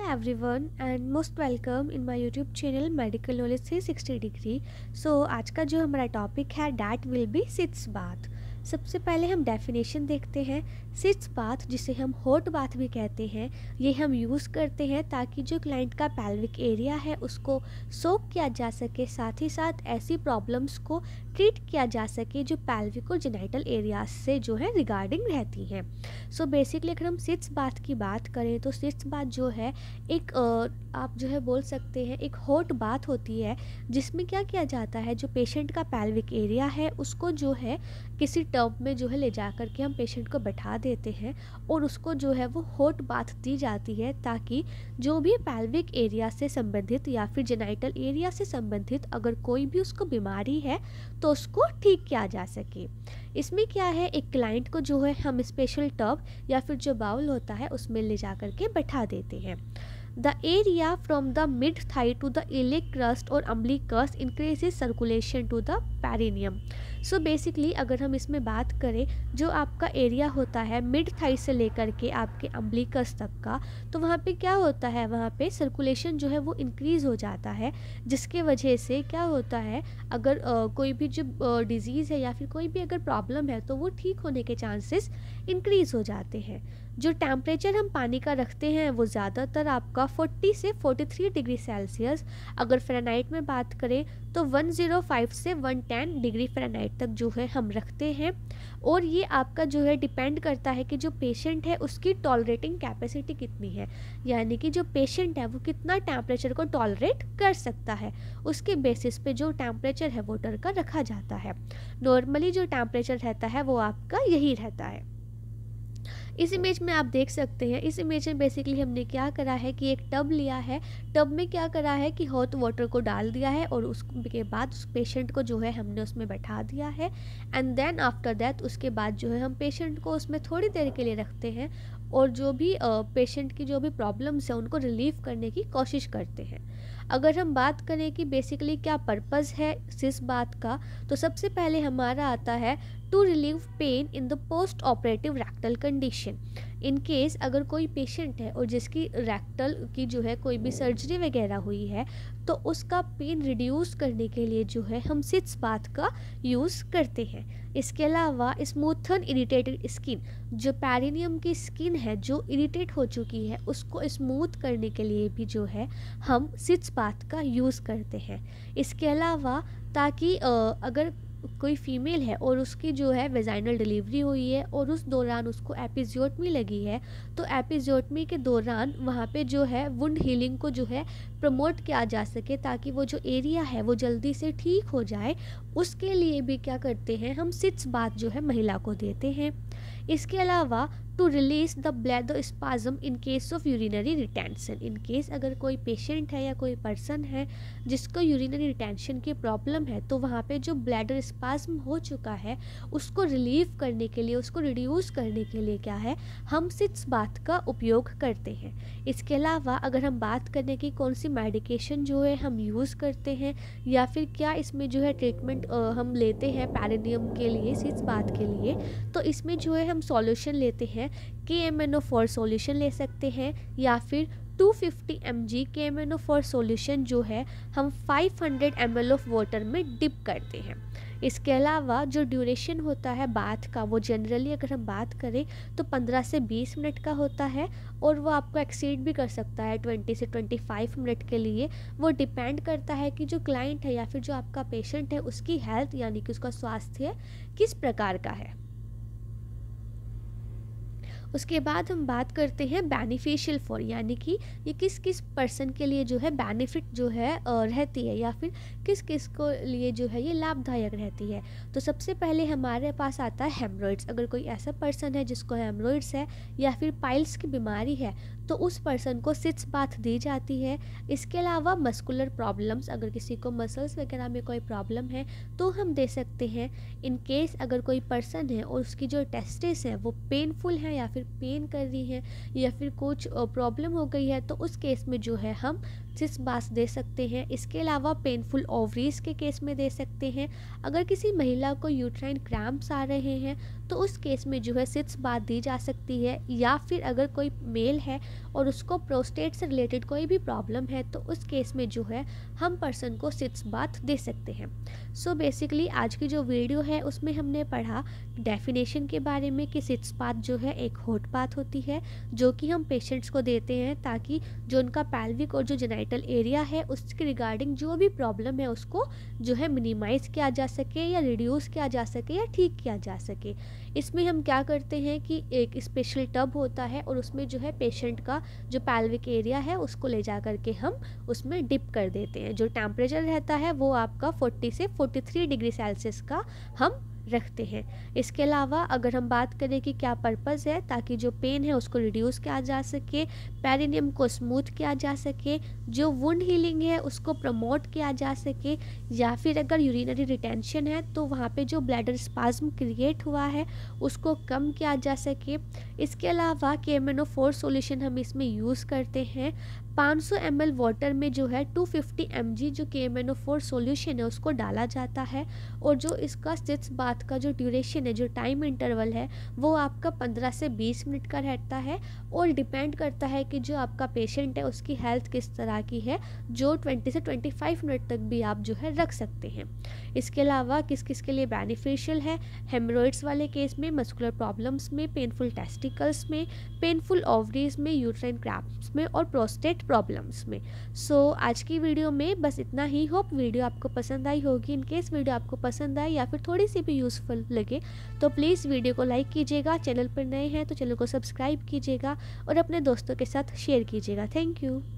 Everyone and most welcome in my YouTube channel medical knowledge 360 degree. So आज का जो हमारा टॉपिक है that will be sitz bath. सबसे पहले हम डेफिनेशन देखते हैं। सिट्स बाथ, जिसे हम हॉट बाथ भी कहते हैं, ये हम यूज़ करते हैं ताकि जो क्लाइंट का पेल्विक एरिया है उसको सोक किया जा सके, साथ ही साथ ऐसी प्रॉब्लम्स को ट्रीट किया जा सके जो पेल्विक और जेनाइटल एरियाज से जो है रिगार्डिंग रहती हैं। सो बेसिकली अगर हम सिट्स बाथ की बात करें तो सिट्स बाथ जो है एक आप जो है बोल सकते हैं एक हॉट बाथ होती है, जिसमें क्या किया जाता है, जो पेशेंट का पेल्विक एरिया है उसको जो है किसी टब में जो है ले जा कर के हम पेशेंट को बैठा देते हैं और उसको जो है वो हॉट बाथ दी जाती है ताकि जो भी पेल्विक एरिया से संबंधित या फिर जेनाइटल एरिया से संबंधित अगर कोई भी उसको बीमारी है तो उसको ठीक किया जा सके। इसमें क्या है, एक क्लाइंट को जो है हम स्पेशल टब या फिर जो बाउल होता है उसमें ले जा कर के बैठा देते हैं। The area from the mid thigh to the iliac crust or umbilicus increases circulation to the perineum। So basically अगर हम इसमें बात करें, जो आपका एरिया होता है मिड थाई से लेकर के आपके अम्बलिकस तक का, तो वहाँ पे क्या होता है, वहाँ पे सर्कुलेशन जो है वो इंक्रीज़ हो जाता है, जिसके वजह से क्या होता है, अगर कोई भी जो डिज़ीज़ है या फिर कोई भी अगर प्रॉब्लम है तो वो ठीक होने के चांसेस इंक्रीज़ हो जाते हैं। जो टेम्परेचर हम पानी का रखते हैं वो ज़्यादातर आपका 40 से 43 डिग्री सेल्सियस, अगर फ़ारेनहाइट में बात करें तो 105 से 110 डिग्री फ़ारेनहाइट तक जो है हम रखते हैं। और ये आपका जो है डिपेंड करता है कि जो पेशेंट है उसकी टॉलरेटिंग कैपेसिटी कितनी है, यानी कि जो पेशेंट है वो कितना टेम्परेचर को टॉलरेट कर सकता है, उसके बेसिस पे जो टेम्परेचर है वाटर का रखा जाता है। नॉर्मली जो टेम्परेचर रहता है वो आपका यही रहता है। इस इमेज में आप देख सकते हैं, इस इमेज में बेसिकली हमने क्या करा है कि एक टब लिया है, टब में क्या करा है कि हॉट वाटर को डाल दिया है और उसके बाद उस पेशेंट को जो है हमने उसमें बैठा दिया है। एंड देन आफ्टर दैट उसके बाद जो है हम पेशेंट को उसमें थोड़ी देर के लिए रखते हैं और जो भी पेशेंट की जो भी प्रॉब्लम्स है उनको रिलीव करने की कोशिश करते हैं। अगर हम बात करें कि बेसिकली क्या पर्पज़ है सिस बात का, तो सबसे पहले हमारा आता है to relieve pain in the post operative rectal condition. In case अगर कोई पेशेंट है और जिसकी रैक्टल की जो है कोई भी सर्जरी वगैरह हुई है तो उसका पेन रिड्यूस करने के लिए जो है हम सिट्स बाथ का यूज़ करते हैं। इसके अलावा स्मूथन इरिटेटेड स्किन, जो पेरिनियम की स्किन है जो इरिटेट हो चुकी है उसको स्मूथ करने के लिए भी जो है हम सिट्स बाथ का यूज़ करते हैं। इसके अलावा ताकि अगर कोई फीमेल है और उसकी जो है वेजाइनल डिलीवरी हुई है और उस दौरान उसको एपिज़ोटमी लगी है, तो एपिज़ोटमी के दौरान वहाँ पे जो है वुंड हीलिंग को जो है प्रमोट किया जा सके ताकि वो जो एरिया है वो जल्दी से ठीक हो जाए, उसके लिए भी क्या करते हैं हम सिट्स बाथ जो है महिला को देते हैं। इसके अलावा to release the bladder spasm in case of urinary retention. In case अगर कोई पेशेंट है या कोई पर्सन है जिसको यूरिनरी रिटेंशन की प्रॉब्लम है, तो वहाँ पे जो ब्लैडर स्पाज्म हो चुका है उसको रिलीव करने के लिए, उसको रिड्यूस करने के लिए क्या है हम सिट्स बाथ का उपयोग करते हैं। इसके अलावा अगर हम बात करें कि कौन सी मेडिकेशन जो है हम यूज़ करते हैं या फिर क्या इसमें जो है ट्रीटमेंट हम लेते हैं पेरिनियम के लिए, सिट्स बाथ के लिए, तो इसमें जो है हम सॉल्यूशन लेते हैं KMnO4 सॉल्यूशन ले सकते हैं या फिर 250 mg KMnO4 सॉल्यूशन जो है हम 500 ml ऑफ वाटर में डिप करते हैं। इसके अलावा जो ड्यूरेशन होता है बाथ का वो जनरली अगर हम बात करें तो 15 से 20 मिनट का होता है और वो आपको एक्सीड भी कर सकता है 20 से 25 मिनट के लिए। वो डिपेंड करता है कि जो क्लाइंट है या फिर जो आपका पेशेंट है उसकी हेल्थ यानी कि उसका स्वास्थ्य किस प्रकार का है। उसके बाद हम बात करते हैं बेनिफिशियल फॉर, यानी कि ये किस किस पर्सन के लिए जो है बेनिफिट जो है रहती है या फिर किस किस को लिए जो है ये लाभदायक रहती है। तो सबसे पहले हमारे पास आता है हेमरॉइड्स। अगर कोई ऐसा पर्सन है जिसको हेमरॉइड्स है या फिर पाइल्स की बीमारी है तो उस पर्सन को सिट्स बाथ दी जाती है। इसके अलावा मस्कुलर प्रॉब्लम्स, अगर किसी को मसल्स वगैरह में कोई प्रॉब्लम है तो हम दे सकते हैं। इन केस अगर कोई पर्सन है और उसकी जो टेस्टिस है वो पेनफुल है या फिर पेन कर रही है या फिर कुछ प्रॉब्लम हो गई है तो उस केस में जो है हम सिट्स बाथ दे सकते हैं। इसके अलावा पेनफुल ओवरीज के केस में दे सकते हैं। अगर किसी महिला को यूट्राइन क्रैम्प्स आ रहे हैं तो उस केस में जो है सिट्स बाथ दी जा सकती है। या फिर अगर कोई मेल है और उसको प्रोस्टेट से रिलेटेड कोई भी प्रॉब्लम है तो उस केस में जो है हम पर्सन को सिट्स बाथ दे सकते हैं। सो बेसिकली आज की जो वीडियो है उसमें हमने पढ़ा डेफिनेशन के बारे में कि सिट्स बाथ जो है एक हॉट बाथ होती है जो कि हम पेशेंट्स को देते हैं ताकि जो उनका पैल्विक और जो जेनाइटल एरिया है उसके रिगार्डिंग जो भी प्रॉब्लम है उसको जो है मिनिमाइज़ किया जा सके या रिड्यूस किया जा सके या ठीक किया जा सके। इसमें हम क्या करते हैं कि एक स्पेशल टब होता है और उसमें जो है पेशेंट का जो पैल्विक एरिया है उसको ले जा करके हम उसमें डिप कर देते हैं। जो टेम्परेचर रहता है वो आपका 40 से 43 डिग्री सेल्सियस का हम रखते हैं। इसके अलावा अगर हम बात करें कि क्या पर्पज़ है, ताकि जो पेन है उसको रिड्यूस किया जा सके, पेरिनियम को स्मूथ किया जा सके, जो वुंड हीलिंग है उसको प्रमोट किया जा सके, या फिर अगर यूरिनरी रिटेंशन है तो वहाँ पे जो ब्लैडर स्पाज्म क्रिएट हुआ है उसको कम किया जा सके। इसके अलावा KMNO4 सॉल्यूशन हम इसमें यूज़ करते हैं। 500 ml वाटर में जो है 250 mg जो KMNO4 सॉल्यूशन है उसको डाला जाता है और जो इसका सिट्स बाथ का जो ड्यूरेशन है, जो टाइम इंटरवल है वो आपका 15 से 20 मिनट का रहता है और डिपेंड करता है कि जो आपका पेशेंट है उसकी हेल्थ किस तरह की है, जो 20 से 25 मिनट तक भी आप जो है रख सकते हैं। इसके अलावा किस किस के लिए बेनिफिशियल है, हेमरोइड्स वाले केस में, मस्कुलर प्रॉब्लम्स में, पेनफुल टेस्टिकल्स में, पेनफुल ओवरीज में, यूट्राइन क्रैम्प्स में और प्रोस्टेट प्रॉब्लम्स में। सो आज की वीडियो में बस इतना ही। होप वीडियो आपको पसंद आई होगी। इन केस वीडियो आपको पसंद आई या फिर थोड़ी सी भी यूज़फुल लगे तो प्लीज़ वीडियो को लाइक कीजिएगा, चैनल पर नए हैं तो चैनल को सब्सक्राइब कीजिएगा और अपने दोस्तों के साथ शेयर कीजिएगा। Thank you.